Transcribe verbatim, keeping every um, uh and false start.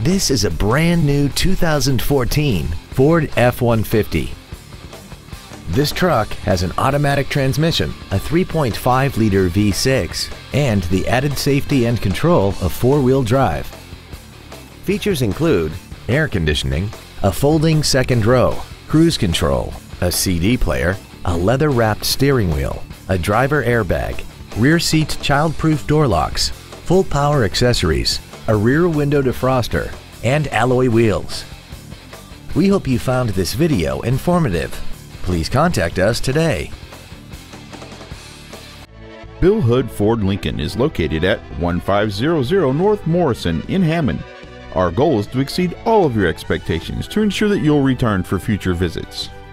This is a brand new two thousand fourteen Ford F one fifty. This truck has an automatic transmission, a three point five liter V six, and the added safety and control of four-wheel drive. Features include air conditioning, a folding second row, cruise control, a C D player, a leather-wrapped steering wheel, a driver airbag, rear seat child-proof door locks, full power accessories, a rear window defroster, and alloy wheels. We hope you found this video informative. Please contact us today. Bill Hood Ford Lincoln is located at one five zero zero North Morrison in Hammond. Our goal is to exceed all of your expectations to ensure that you'll return for future visits.